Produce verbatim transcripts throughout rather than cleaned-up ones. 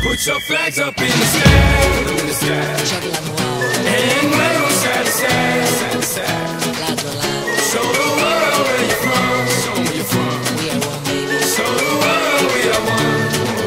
Put your flags up in the sky, in the sky. And wave them side to side, side to side. Show the world where you're from, show them where you're from. We are one, baby. Show the world we are one.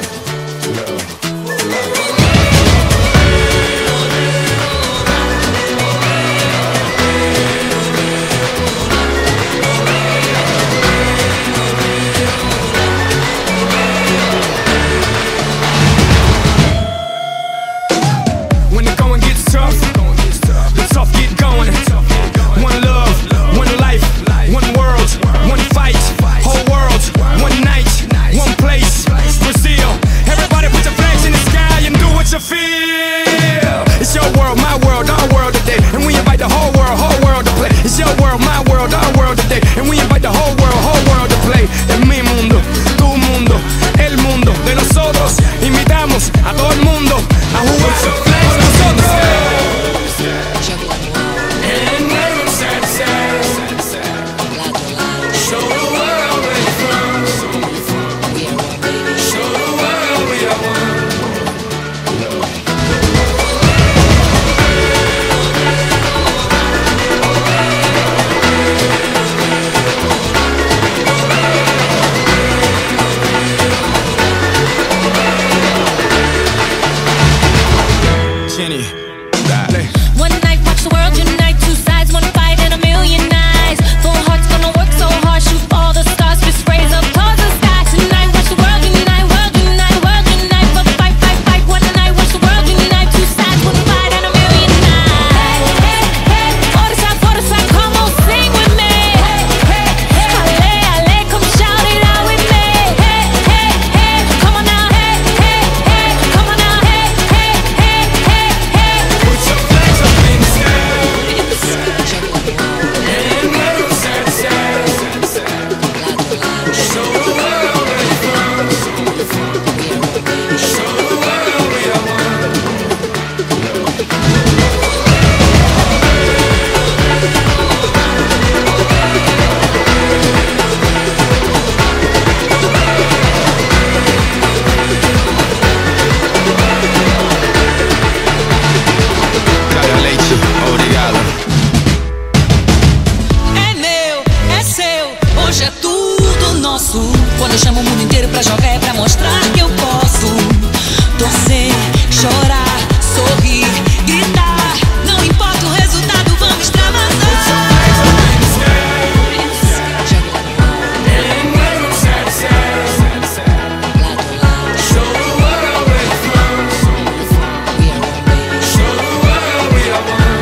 When the going gets tough, the tough get going. One love, one life, one world, one fight, whole world, one night, one place, Brazil. Everybody put your flags in the sky and do what you feel. It's your world, my world, our world today, and we invite the whole world, whole world to play. It's your world, my world, our world today, and we invite the whole world, whole world to play. Es mi mundo, tu mundo, el mundo de nosotros. Invitamos a todo el mundo a jugar con nosotros. And wave them side to side. Show the world where you're from, show them where you're from. Show the world we are one. Jenny, dale. One night, watch the world unite. Two sides, one fight, and a million eyes. Full hearts gonna work so hard, shoot all the stars, fist raise up towards the sky. Tonight, watch the world unite, world unite, world unite. For the fight, fight, fight. One night, watch the world unite. Two sides, one fight, and a million eyes. Hey, hey, hey. Other side, other side, come on, sing with me. Hey, hey, hey. Ale, ale, come shout it out with me. Hey, hey, hey. Come on now, hey, hey, hey. Come on now, hey, hey, hey, hey, hey. Put your flags up in the sky, in the sky. And wave them side to side, side to side. Show the world where you're from, show them where you're from. Show the world we are one. Cara leite, obrigado. É meu, é seu, hoje é tudo nosso. Quando eu chamo o mundo inteiro pra jogar é pra mostrar que eu posso. Torcer, chorar, sorrir, gritar. Não importa o resultado, vamos extravasar. And wave them side to side, side to side. Show the world where you're from, show them where you're from. Show the world we are one.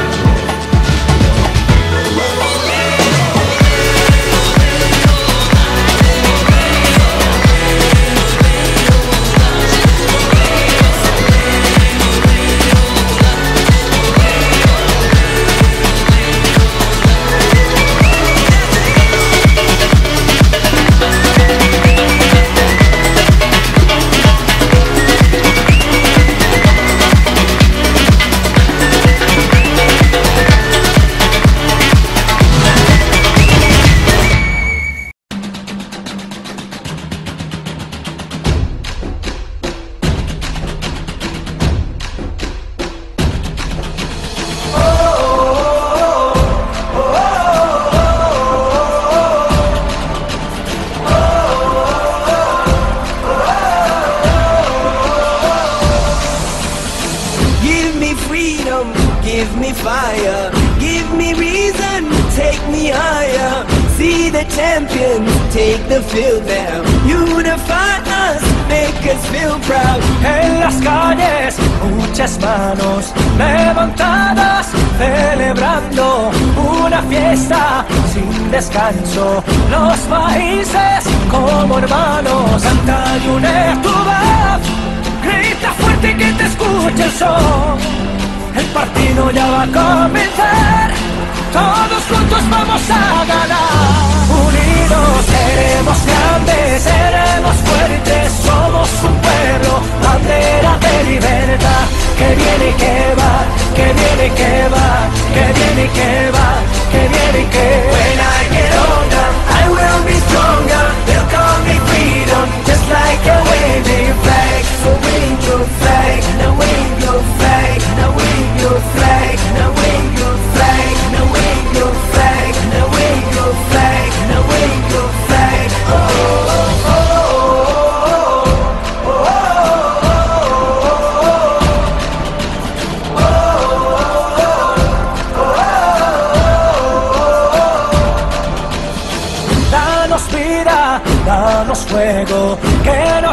Give me freedom, give me fire, give me reason, take me higher. See the champions, take the field now. Unify us, make us feel proud. En las calles, muchas manos levantadas, celebrando una fiesta sin descanso. Los países como hermanos, canta y une tu voz. Grita fuerte que te escuche el sol. El partido ya va a comenzar. Todos juntos vamos a ganar. Unidos seremos grandes, seremos fuertes. Somos un pueblo, bandera de libertad. Que viene y que va, que viene y que va, que viene y que va, que viene y que va. When I get older, I will be stronger. They'll call me freedom, just like a waving flag. So wave your flag.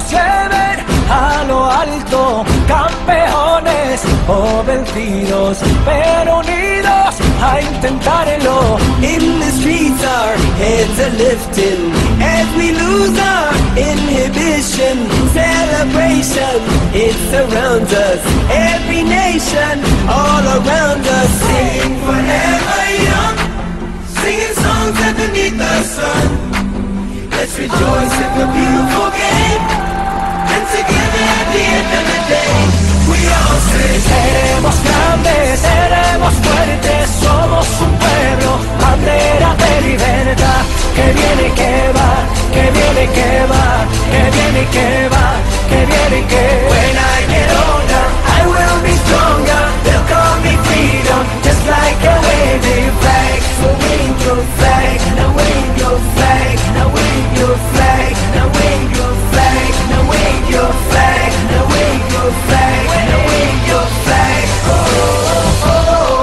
lleven a lo alto, campeones o vencidos, pero unidos a intentarlo. In the streets our heads are lifting as we lose our inhibition. Celebration, it surrounds us, every nation all around us. Sing forever young, singing songs underneath the sun. Let's rejoice in the beautiful game, and together at the end of the day we all say, seremos grandes, seremos fuertes, somos un pueblo, bandera de libertad, que viene y que va, que viene y que va, que viene y que va, que viene y que va. When I get older, I will be stronger, they'll call me freedom, just like a waving flag. So wave your flag, now wave your flag, now wave your flag, now wave your flag, now wave your flag, now wave your flag, now wave your flag. Oh, oh, oh,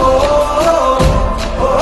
oh,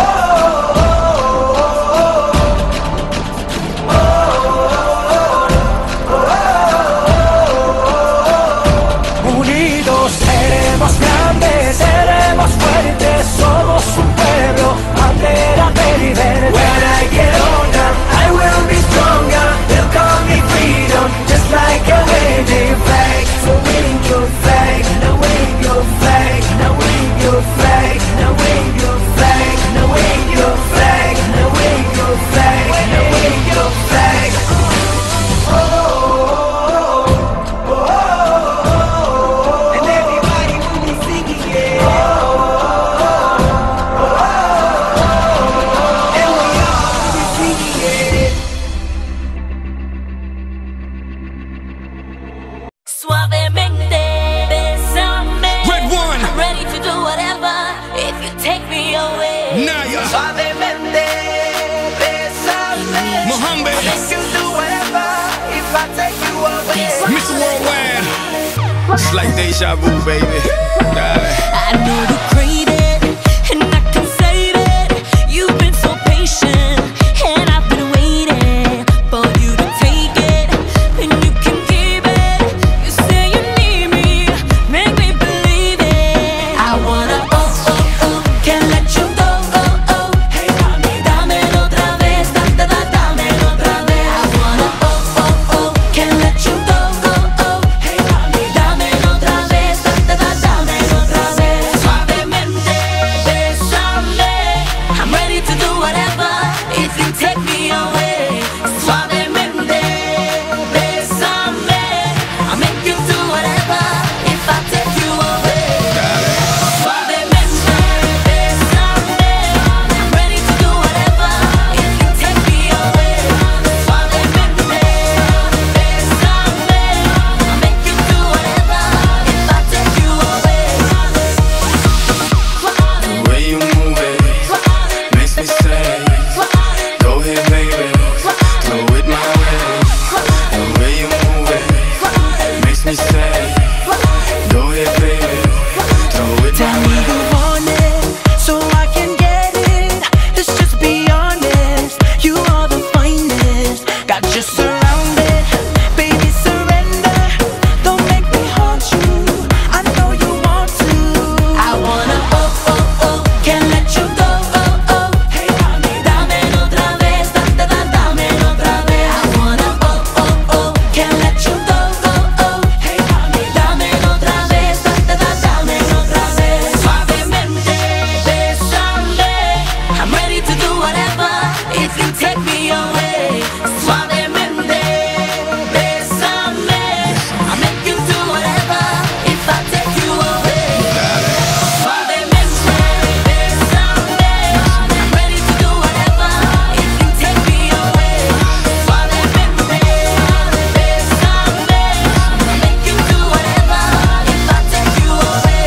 oh, oh, oh. Unidos seremos grandes, seremos fuertes, somos un pueblo, bandera de libertad. When I get older, I will be stronger, they'll call me freedom, just like a waving flag. So wave your flag, now wave your flag, now wave your flag, now wave your flag, now wave your flag, now wave your flag, now wave your flag. Oh, oh, oh, oh, oh, and everybody will be singing it. Oh, oh, oh, and we all will be singing it. Suavemente, besame. Red one. I'm ready to do whatever if you take me away. Naya. Suavemente, bésame. Mohammedan. Make you do whatever if I take you away. Mister Worldwide. It's like deja vu, baby. Darling. I know you crave it, and I can save it. You've been so patient, and I've been waiting for you to take it, and you can keep it. You say you need me, make me believe it. I wanna oh oh oh, can't let you go oh oh. Hey mami, dámelo otra vez, da da da, dámelo otra vez. I wanna oh oh oh, can't let you go oh oh. Hey mami, dámelo otra vez, da da da, dámelo otra vez. Suavemente, besame. I'm ready to do whatever if you take me away. Suavemente, besame. I'll make you do whatever if I take you away. Suavemente, besame. I'm ready to do whatever if you take me away. Suavemente, besame. I'll make you do whatever if I take you away. The way you move it makes me say, go ahead baby, throw it my way. The way you move it makes me say, go ahead baby, throw it Tell my me way. you want it, so I can get it. Let's just be honest, you are the finest. Got you surrounded, baby surrender. Don't make me haunt you, I know you want to. I wanna oh oh oh, can't let you go oh oh. Hey mami, dámelo otra vez, da da da, dámelo otra vez. I wanna oh oh oh, can't let you go oh oh. Hey mami, dámelo otra vez, da da da, dámelo otra vez. Suavemente, besame. I'm ready to do whatever if you take me away. Suavemente, besame. I'll make you do whatever if I take you away. Suavemente, besame. I'm ready to do whatever if you take me away. Suavemente, besame. I'll make you do whatever if I take you away.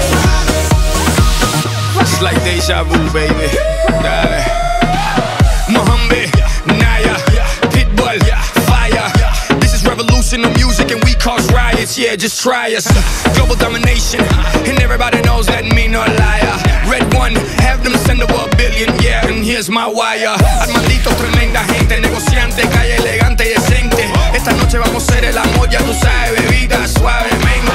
It's like deja vu, baby. Darling. Mohammedan, Naya, Pitbull, fire. This is revolution of music and we cause riots. Yeah, just try us. Global domination, and everybody knows that me no liar. Red one, have them send over a billion, yeah, and here's my wire. Armandito, tremenda gente, negociante, calle elegante y decente. Esta esta noche vamos a hacer el amor, ya tú sabes, bebida suavemente.